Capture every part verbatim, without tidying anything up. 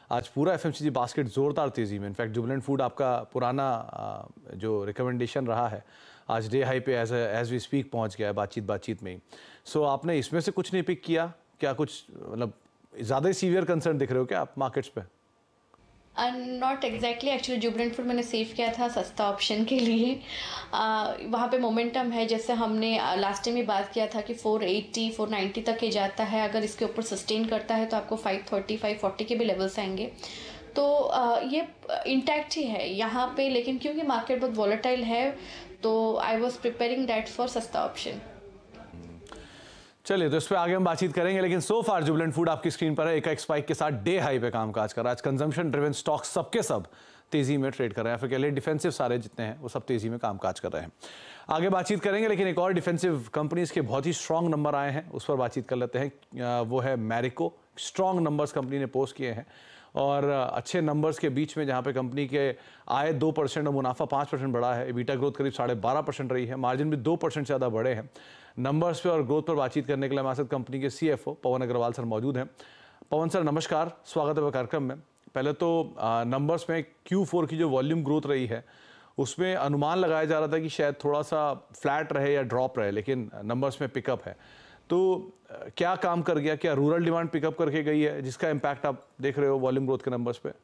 आज पूरा FMCG basket जोरदार तेजी में। इनफैक्ट जुबिलेंट फूड आपका पुराना जो रिकमेंडेशन रहा है आज डे हाई पे एज एज वी स्पीक पहुंच गया है बातचीत बातचीत में ही। सो so, आपने इसमें से कुछ नहीं पिक किया क्या? कुछ मतलब ज़्यादा ही सीवियर कंसर्न दिख रहे हो क्या आप मार्केट्स पे? Not exactly, actually Jubilant food मैंने सेव किया था सस्ता ऑप्शन के लिए। uh, वहाँ पे मोमेंटम है, जैसे हमने लास्ट टाइम ही बात किया था कि फोर एटी फोर नाइंटी तक ही जाता है। अगर इसके ऊपर सस्टेन करता है तो आपको फाइव थर्टी फाइव फोर्टी के भी लेवल्स आएंगे। तो uh, ये इंटैक्ट ही है यहाँ पे, लेकिन क्योंकि मार्केट बहुत वॉलेटाइल है तो I was preparing that for सस्ता ऑप्शन। चलिए तो इस पे आगे हम बातचीत करेंगे, लेकिन सो फार जुबिलेंट फूड आपकी स्क्रीन पर है एक एक स्पाइक के साथ डे हाई पे कामकाज कर रहा है। आज कंजम्पशन ड्रिवन स्टॉक सबके सब तेजी में ट्रेड कर रहे हैं, फिर कह लिए डिफेंसिव सारे जितने हैं वो सब तेजी में कामकाज कर रहे हैं। आगे बातचीत करेंगे, लेकिन एक और डिफेंसिव कंपनीज के बहुत ही स्ट्रॉन्ग नंबर आए हैं उस पर बातचीत कर लेते हैं। वो है मैरिको। स्ट्रॉन्ग नंबर्स कंपनी ने पोस्ट किए हैं और अच्छे नंबर्स के बीच में जहाँ पे कंपनी के आय दो परसेंट और मुनाफा पाँच परसेंट बढ़ा है, एबिटा ग्रोथ करीब साढ़े बारह परसेंट रही है, मार्जिन भी दो परसेंट से ज़्यादा बढ़े हैं। नंबर्स पे और ग्रोथ पर बातचीत करने के लिए हमारे साथ कंपनी के सीएफओ पवन अग्रवाल सर मौजूद हैं। पवन सर नमस्कार, स्वागत है कार्यक्रम में। पहले तो नंबर्स में क्यू फोर की जो वॉल्यूम ग्रोथ रही है उसमें अनुमान लगाया जा रहा था कि शायद थोड़ा सा फ्लैट रहे या ड्रॉप रहे, लेकिन नंबर्स में पिकअप है। तो क्या काम कर गया? क्या रूरल डिमांड पिकअप करके गई है जिसका इम्पैक्ट आप देख रहे हो वॉल्यूम ग्रोथ के नंबर्स पे?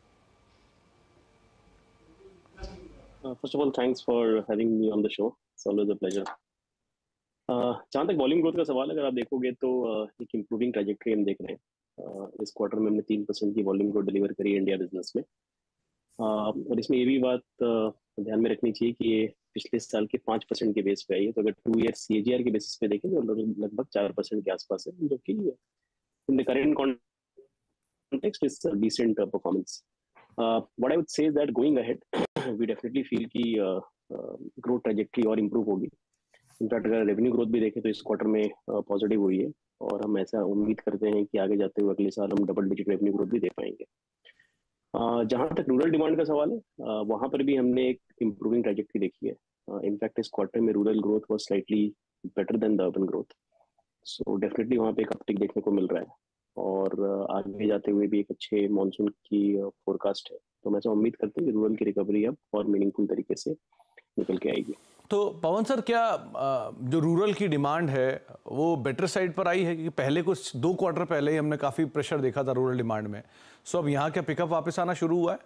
First of all thanks for having me on the show, it's always a pleasure. जहाँ तक वॉल्यूम ग्रोथ का सवाल है, अगर आप देखोगे तो uh, एक इम्प्रूविंग ट्रैजेक्टरी हम देख रहे हैं। uh, इस क्वार्टर में हमने तीन परसेंट की वॉल्यूम ग्रोथ डिलीवर करी है इंडिया बिजनेस में। uh, और इसमें ये भी बात uh, ध्यान में रखनी चाहिए कि ये पिछले साल के पाँच परसेंट के बेस पे आई है। तो अगर टू ईयर सीएजीआर के बेसिस पे देखें तो लगभग चार परसेंट के आसपास है, जो कि in the current context is decent performance. What I would say is that going ahead we definitely feel कि ग्रोथ ट्रैजेक्टरी और इम्प्रूव होगी। इनफैक्ट अगर रेवेन्यू ग्रोथ भी देखें तो इस क्वार्टर में पॉजिटिव हुई है और हम ऐसा उम्मीद करते हैं कि आगे जाते हुए अगले साल हम डबल डिजिट रेवेन्यू ग्रोथ भी दे पाएंगे। uh, जहां तक रूरल डिमांड का सवाल है, uh, वहां पर भी हमने एक इम्प्रूविंग ट्रैजेक्टरी देखी है। इनफैक्ट uh, इस क्वार्टर में rural growth was slightly better than the urban growth. So definitely वहां पे एक अपटिक देखने को मिल रहा है और uh, आगे जाते हुए भी एक अच्छे मानसून की फोरकास्ट uh, है। तो मैं ऐसा उम्मीद करते हैं कि रूरल की रिकवरी अब और मीनिंगफुल तरीके से निकल के आएगी। तो पवन सर, क्या जो रूरल की डिमांड है वो बेटर साइड पर आई है? क्योंकि पहले कुछ दो क्वार्टर पहले ही हमने काफी प्रेशर देखा था रूरल डिमांड में। सो अब यहाँ क्या पिकअप वापस आना शुरू हुआ है?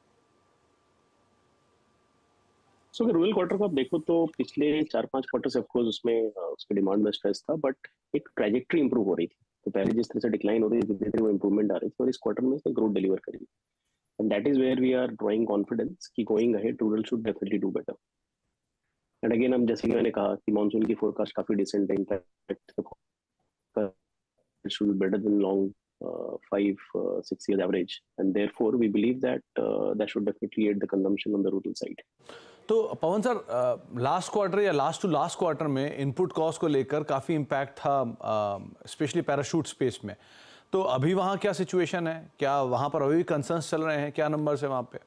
सो अगर रूरल क्वार्टर को आप देखो तो पिछले चार पांच क्वार्टर से ऑफकोर्स उसमें उसके डिमांड में स्ट्रेस था, बट एक ट्रैजेक्टरी इंप्रूव हो रही थी। तो पहले जिस तरह से डिक्लाइन हो रही थी, धीरे वो इंप्रूवमेंट आ रही थी और इस क्वार्टर में ग्रोथ डिलीवर करी। And that is where we are drawing confidence कि going ahead rural should definitely do better. And again हम जैसे कि मैंने कहा कि मानसून की फोरकास्ट काफी डिसेंट है। In fact should be better than long five uh, six years average, and therefore we believe that uh, that should definitely aid the consumption on the rural side. तो पवन सर, लास्ट क्वार्टर या last to last quarter में input cost को लेकर काफी impact था, specially parachute space में। तो अभी वहाँ क्या सिचुएशन है? क्या वहाँ पर अभी भी कंसर्न्स चल रहे हैं? क्या नंबर्स है वहाँ पे?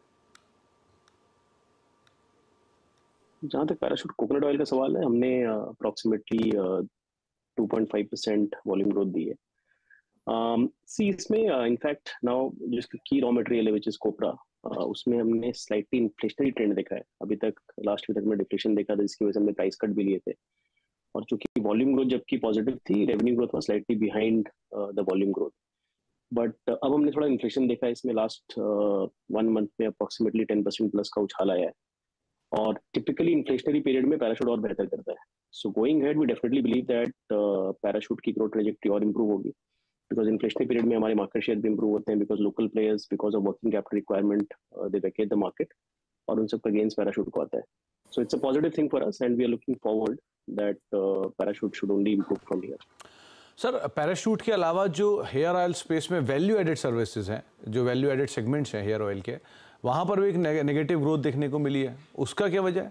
जहाँ तक पैराशूट कोकोनट ऑयल का सवाल है, हमने approximately two point five percent volume growth दी है। सी um, इसमें इनफैक्ट नाउ जिसका की रॉ मटेरियल है विच इज कोपरा, उसमें हमने स्लाइटली इन्फ्लेशनरी ट्रेंड देखा है। अभी तक लास्ट वीक तक में डिफ्लेशन देखा था, जिसकी वजह से हमने प्राइस कट भी लिए थे। और चूंकि वॉल्यूम ग्रोथ जबकि पॉजिटिव थी, revenue growth was slightly behind the volume growth. But अब हमने थोड़ा इन्फ्लेशन देखा है इसमें। लास्ट वन मंथ में अप्रोक्सीमेटली टेन परसेंट प्लस का उछाल आया है और टिपिकली इन्फ्लेशनरी पीरियड में पैराशूट और बेहतर करता है। So going head we definitely believe that Parachute की ग्रोथ ट्रैजेक्टरी और इंप्रूव होगी, बिकॉज इन्फ्लेशनरी पीरियड में हमारे मार्केट शेयर भी इंप्रूव होते हैं, because local players because of working capital requirement they vacate the market और उन सबका गेन्स पैराशूट को आता है। So it's a positive thing for us and we are looking forward that Parachute should only improve from here. Sir, Parachute के अलावा जो hair oil space में वैल्यू एडेड सर्विसेज हैं, जो वैल्यू एडेड सेगमेंट्स हैं हेयर ऑयल के, वहाँ पर भी एक नेगेटिव ग्रोथ देखने को मिली है। उसका क्या वजह है?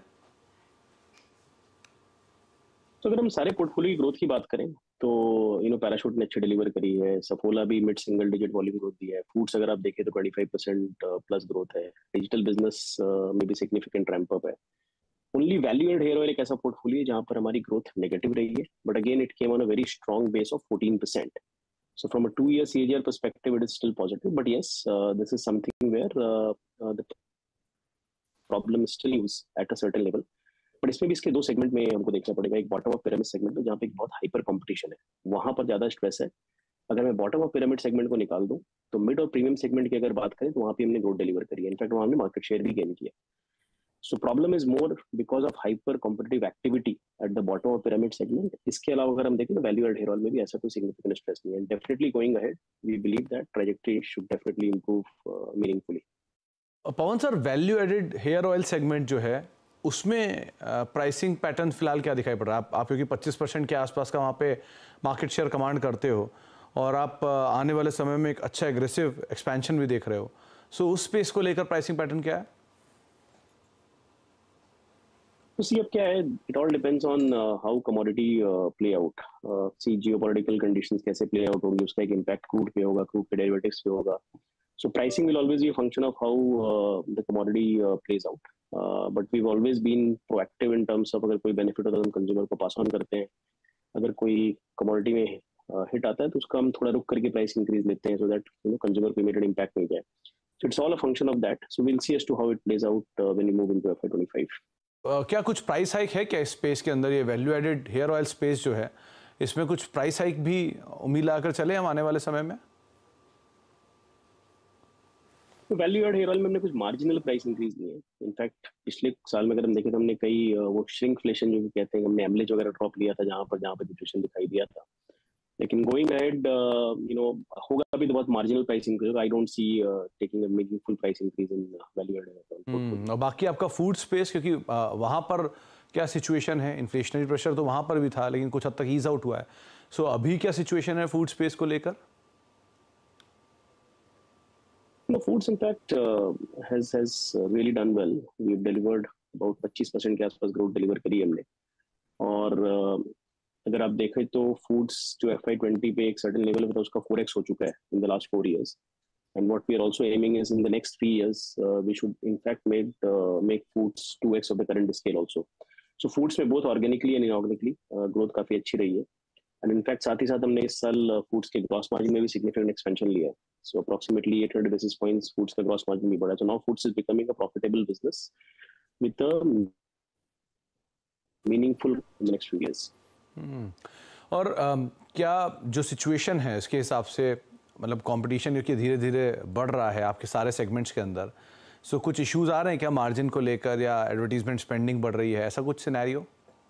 तो अगर हम सारे पोर्टफोलियो की ग्रोथ की बात करें तो यू नो पैराशूट ने अच्छी डिलीवर करी है। सफोला भी mid single digit volume growth दी है। फूड्स अगर आप देखें तो twenty five percent plus growth है। डिजिटल बिजनेस में भी सिग्निफिकेंट रैंप अप है। Only value add hair oil एक ऐसा पोर्टफोलियो जहां पर हमारी ग्रोथ नेगेटिव रही है, but again it came on a very strong base of fourteen percent. So from a two-year C A G R perspective, it is still positive. But yes, uh, this is something where uh, uh, the problem is still used at a certain level. But इसमें भी इसके दो segment में हमको देखना पड़ेगा. एक bottom of pyramid segment है जहाँ पे एक बहुत हाइपर कंपटीशन है, वहां पर ज्यादा स्ट्रेस है. अगर मैं बॉटम ऑफ पिरामिड सेगमेंट को निकाल दूं तो मिड और प्रीमियम सेगमेंट की अगर बात करें तो वहां पे हमने ग्रोथ डिलीवर करी है. इनफैक्ट वहां हमने मार्केट शेयर भी गेन किया. So problem is more because of hyper competitive activity at the bottom of pyramid segment. इसके अलावा अगर हम देखें तो वैल्यू एड हेयर ऑयल में भी ऐसा कोई सिग्निफिकेंट स्ट्रेस नहीं है. Definitely going ahead we believe that trajectory should definitely improve meaningfully. Pawan sir, value added hair oil segment जो है उसमें प्राइसिंग पैटर्न फिलहाल क्या दिखाई पड़ रहा है? आप, आप क्योंकि पच्चीस परसेंट के आसपास का वहाँ पे मार्केट शेयर कमांड करते हो और आप आने वाले समय में एक अच्छा एग्रेसिव एक्सपेंशन भी देख रहे हो. सो so, उस स्पेस को लेकर प्राइसिंग पैटर्न क्या है? तो सी अब क्या है, it all depends on how commodity play out. See geopolitical conditions कैसे प्ले आउट होंगी, उसका एक इम्पैक्ट क्रूड पे होगा, क्रूड के डेरिवेटिव्स पे होगा. So pricing will always be a function of how the commodity plays out. But we always been proactive in terms of अगर कोई बेनिफिट होता है तो हम कंज्यूमर को पास ऑन करते हैं. अगर कोई कमोडिटी में हिट uh, आता है तो उसका हम थोड़ा रुक करके प्राइस इंक्रीज लेते हैं so that you know consumer को इमीडिएट इंपैक्ट नहीं जाए. So it's all a function of that. So we'll see as to how it plays out when we move into F Y twenty five. क्या कुछ price hike है क्या इस space के अंदर? ये value added hair oil space जो है इसमें कुछ प्राइस हाइक भी उम्मीद लगाकर चले हम आने वाले समय में? तो वैल्यू एड हेयर ऑयल में हमने कुछ मार्जिनल प्राइस इंक्रीज नहीं है. इनफैक्ट पिछले साल में अगर हम देखें तो हमने कई वो श्रिंकफ्लेशन जो कहते हैं, हमने एमलेज वगैरह ड्रॉप लिया था जहां पर जहां पर डिप्रेशन दिखाई दिया था. लेकिन गोइंग अहेड यू नो होगा अभी तो बहुत marginal price increase. I don't see taking a meaningful price increase in value add hair oil. और बाकी आपका फूड स्पेस, क्योंकि वहां पर क्या सिचुएशन है? इन्फ्लेशनरी प्रेशर तो वहां पर भी था लेकिन कुछ हद तक ईज आउट हुआ है. सो so, अभी क्या सिचुएशन है फूड स्पेस को लेकर? No, foods in fact uh, has has really done well. We've delivered about twenty-five percent के आसपास ग्रोथ डिलीवर करी हमने. और uh, अगर आप देखें तो फूड्स जो एफ आई ट्वेंटी पे एक सर्टेन लेवल पे था उसका फोर एक्स हो चुका है in the last four years. And what we are also aiming is in the next three years we should in fact make make foods two x of the current scale also. So foods में both organically and inorganically growth काफी अच्छी रही है. And in fact साथ ही साथ हमने इस साल फूड्स के ग्रॉस मार्जिन में भी सिग्निफिकेंट एक्सपेंशन लिया है. So approximately eight hundred basis points foods का gross margin भी बढ़ा. So now foods is becoming a profitable business with a meaningful in the next few years. hmm. और um, क्या जो सिचुएशन है इसके हिसाब से मतलब कंपटीशन क्योंकि धीरे धीरे बढ़ रहा है आपके सारे सेगमेंट्स के अंदर, सो so, कुछ इश्यूज आ रहे हैं क्या मार्जिन को लेकर या एडवर्टीजमेंट स्पेंडिंग बढ़ रही है, ऐसा कुछ scenario?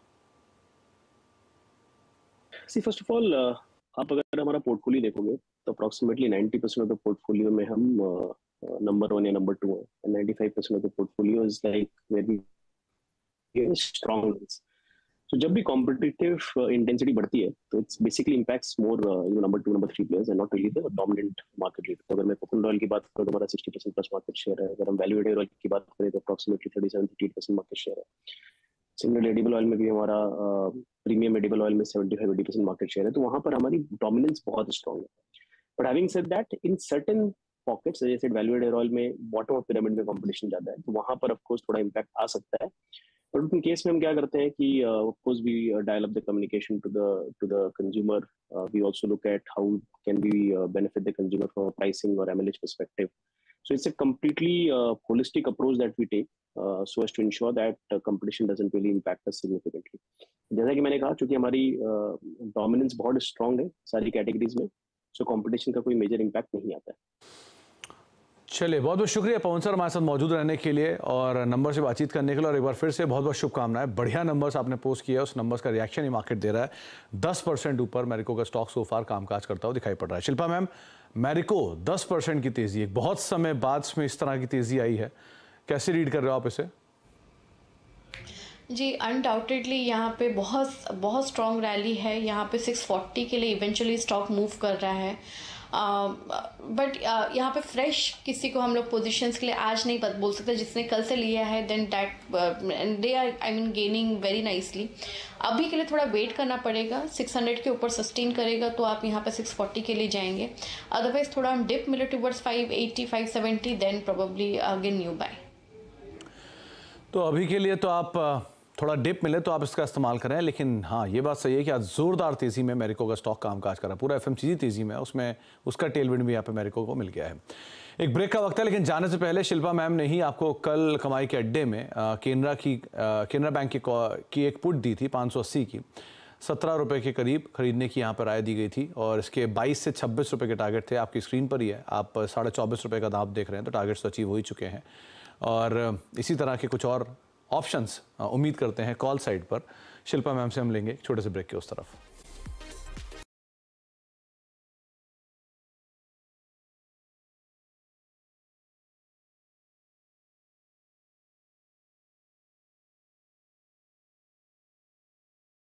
See first of all uh, आप अगर हमारा पोर्टफोलियो देखोगे तो approximately ninety percent of the portfolio में हम नंबर वन या नंबर टू हैं. And ninety five percent of the portfolio is like where we strong. So जब भी कॉम्पिटिटिव इंटेंसिटी बढ़ती है तो it's basically impacts more you number two number three players and not really the dominant market leader. तो अगर मैं coconut oil की बात करूँ तो हमारा sixty percent plus market share है. अगर हम वैल्यू एडेड ऑयल की बात करें तो approximately thirty seven thirty percent market share है. सिमिलर एडिबल ऑयल में भी हमारा प्रीमियम एडिबल ऑयल में seventy five eighty percent market share है. तो वहां पर हमारी डोमिनेंस बहुत स्ट्रांग है. But having said that in certain pockets जैसे वैल्यू एडेड ऑयल में बॉटम ऑफ पिरामिड में कंपटीशन ज्यादा है तो वहां पर ऑफ कोर्स थोड़ा इम्पैक्ट आ सकता है. बट उन केस में हम क्या करते हैं कि of course we dial up the communication to the to the consumer. We also look at how can we benefit the consumer from pricing और MLH perspective. So it's a completely uh, holistic approach that we take uh, so as to ensure that uh, competition doesn't really impact us significantly. जैसा कि मैंने कहा चूंकि हमारी dominance uh, बहुत strong है सारी कैटेगरीज में, सो so कंपटीशन का कोई मेजर इम्पैक्ट नहीं आता है. चलिए, बहुत बहुत शुक्रिया पवन सर हमारे साथ मौजूद रहने के लिए और नंबर से बातचीत करने के लिए. और एक बार फिर से बहुत बहुत शुभकामनाएं. बढ़िया नंबर्स आपने पोस्ट किया है, उस नंबर्स का रिएक्शन ही मार्केट दे रहा है. दस परसेंट ऊपर मैरिको का स्टॉक सोफार कामकाज करता हुआ दिखाई पड़ रहा है. शिल्पा मैम, मैरिको दस परसेंट की तेजी, एक बहुत समय बाद में इस तरह की तेजी आई है, कैसे रीड कर रहे हो आप इसे? जी अनडाउटेडली यहाँ पे बहुत बहुत स्ट्रॉन्ग रैली है. यहाँ पे सिक्स फोर्टी के लिए इवेंचुअली स्टॉक मूव कर रहा है. बट uh, uh, यहाँ पे फ्रेश किसी को हम लोग पोजीशंस के लिए आज नहीं बोल सकते. जिसने कल से लिया है then that they are I mean gaining very nicely. अभी के लिए थोड़ा वेट करना पड़ेगा. सिक्स हंड्रेड के ऊपर सस्टेन करेगा तो आप यहाँ पे सिक्स फोर्टी के लिए जाएंगे. अदरवाइज थोड़ा हम डिप मिले towards five eighty five seventy then probably again new buy. तो अभी के लिए तो आप थोड़ा डिप मिले तो आप इसका इस्तेमाल करें, लेकिन हाँ ये बात सही है कि आज ज़ोरदार तेज़ी में मैरिको का स्टॉक कामकाज कर रहा है। पूरा एफएमसीजी तेज़ी में है, उसमें उसका टेलविंड भी यहाँ पे मैरिको को मिल गया है। एक ब्रेक का वक्त है, लेकिन जाने से पहले शिल्पा मैम ने ही आपको कल कमाई के अड्डे में केनरा की केनरा बैंक की, की एक पुट दी थी पाँच सौ अस्सी की, सत्रह रुपये के करीब खरीदने की यहाँ पर राय दी गई थी और इसके बाईस से छब्बीस रुपये के टारगेट थे। आपकी स्क्रीन पर ही है, आप साढ़े चौबीस रुपये का दाम देख रहे हैं, तो टारगेट्स तो अचीव हो ही चुके हैं। और इसी तरह के कुछ और ऑप्शंस उम्मीद करते हैं कॉल साइड पर। शिल्पा मैम से हम लेंगे एक छोटे से ब्रेक के उस तरफ।